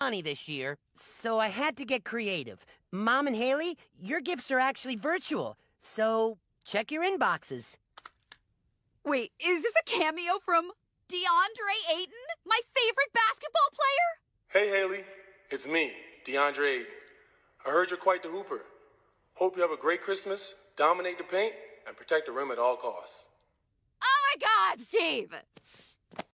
money this year, so I had to get creative. Mom and Haley, your gifts are actually virtual, so check your inboxes. Wait, is this a cameo from Deandre Ayton, my favorite basketball player? Hey, Haley. It's me, Deandre Ayton. I heard you're quite the hooper. Hope you have a great Christmas, dominate the paint, and protect the rim at all costs. Oh my God, Steve!